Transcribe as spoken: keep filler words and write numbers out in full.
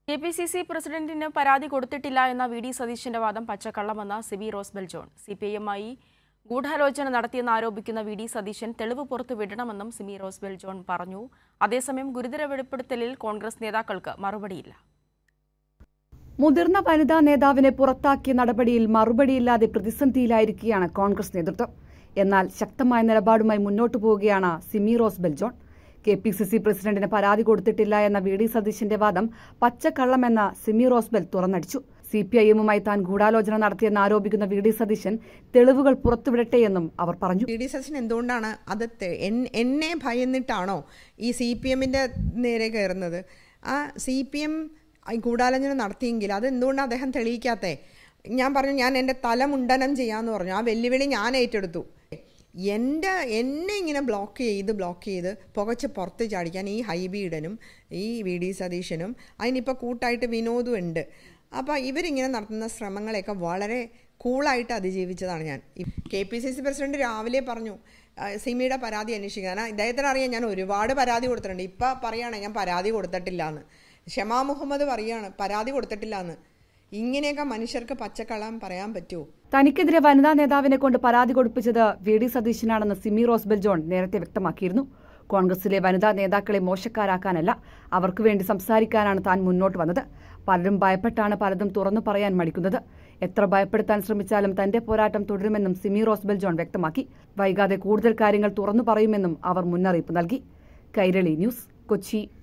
K P C C പ്രസിഡന്റിന് പരാതി കൊടുത്തിട്ടില്ല എന്ന വി ഡി സതീശന്റെ വാദം പച്ചക്കള്ളമെന്ന Simi Rosebell John. C P I എമ്മായി ഗൂഢാലോചന നടത്തിയെന്ന് ആരോപിക്കുന്ന വി ഡി സതീശൻ തെളിവ് പുറത്തുവിടണമെന്നും സിബി റോസ്ബെൽ ജോൺ പറഞ്ഞു. അതേസമയം ഗുരുതര വെളിപ്പെടുത്തലിൽ കോൺഗ്രസ് നേതാക്കൾക്ക് മറുപടിയില്ല. മുതിർന്ന വനിതാ നേതാവിനെ പുറത്താക്കിയ നടപടിയിൽ മറുപടിയില്ലാതെ പ്രതിസന്ധിയിലായിരിക്കുകയാണ് കോൺഗ്രസ് നേതൃത്വം. എന്നാൽ ശക്തമായ നിലപാടുമായി മുന്നോട്ടു പോവുകയാണ് Simi Rosebell John. K P C C പ്രസിഡന്റിന് പരാതി കൊടുത്തിട്ടില്ല എന്ന വി ഡി സതീശന്റെ വാദം പച്ചക്കള്ളമെന്ന സിമി റോസ്ബെൽ തുറന്നടിച്ചു. സി പി ഐ എമ്മുമായി താൻ ഗൂഢാലോചന നടത്തിയെന്ന് ആരോപിക്കുന്ന വി ഡി സതീശൻ തെളിവുകൾ പുറത്തുവിടട്ടെയെന്നും അവർ പറഞ്ഞു. വി ഡി സതീശൻ എന്തുകൊണ്ടാണ് അത് എന്നെ ഭയന്നിട്ടാണോ ഈ സി പി എമ്മിന്റെ നേരെ കയറുന്നത്? ആ സി പി എം ഗൂഢാലോചന നടത്തിയെങ്കിൽ അത് എന്തുകൊണ്ടാണ് അദ്ദേഹം തെളിയിക്കാത്തേ? ഞാൻ പറഞ്ഞു, ഞാൻ എൻ്റെ തല മുണ്ടനം ചെയ്യാമെന്ന് പറഞ്ഞു. ആ വെല്ലുവിളി ഞാൻ ഏറ്റെടുത്തു. എൻ്റെ എന്നെ ഇങ്ങനെ ബ്ലോക്ക് ചെയ്ത് ബ്ലോക്ക് ചെയ്ത് പുകച്ച് പുറത്ത് ചാടിക്കാൻ ഈ ഹൈബീഡനും ഈ വി ഡി സതീശനും അതിനിപ്പോൾ കൂട്ടായിട്ട് വിനോദും ഉണ്ട്. അപ്പോൾ ഇവരിങ്ങനെ നടത്തുന്ന ശ്രമങ്ങളെയൊക്കെ വളരെ കൂളായിട്ട് അതിജീവിച്ചതാണ് ഞാൻ. K P C C president രാവിലെ പറഞ്ഞു സിമിയുടെ പരാതി അന്വേഷിക്കാൻ. ഇദ്ദേഹത്തിന് അറിയാം ഞാൻ ഒരുപാട് പരാതി കൊടുത്തിട്ടുണ്ട്. ഇപ്പം പറയുകയാണ് ഞാൻ പരാതി കൊടുത്തിട്ടില്ല എന്ന്. ഷമാ മുഹമ്മദ് പറയുകയാണ് പരാതി കൊടുത്തിട്ടില്ല എന്ന്. ഇങ്ങനെയൊക്കെ മനുഷ്യർക്ക് പച്ചക്കള്ളം പറയാൻ പറ്റുമോ? തനിക്കെതിരെ വനിതാ നേതാവിനെ കൊണ്ട് പരാതി കൊടുപ്പിച്ചത് വി ഡി സതീശനാണെന്ന് സിമി റോസ്ബെൽ ജോൺ നേരത്തെ വ്യക്തമാക്കിയിരുന്നു. കോൺഗ്രസിലെ വനിതാ നേതാക്കളെ മോശക്കാരാക്കാനല്ല, അവർക്ക് വേണ്ടി സംസാരിക്കാനാണ് താൻ മുന്നോട്ട് വന്നത്. പലരും ഭയപ്പെട്ടാണ് പലതും തുറന്നു പറയാൻ മടിക്കുന്നത്. എത്ര ഭയപ്പെടുത്താൻ ശ്രമിച്ചാലും തന്റെ പോരാട്ടം തുടരുമെന്നും സിമി റോസ്ബെൽ ജോൺ വ്യക്തമാക്കി. വൈകാതെ കൂടുതൽ കാര്യങ്ങൾ തുറന്നു പറയുമെന്നും അവർ മുന്നറിയിപ്പ് നൽകി. കൈരളി ന്യൂസ്, കൊച്ചി.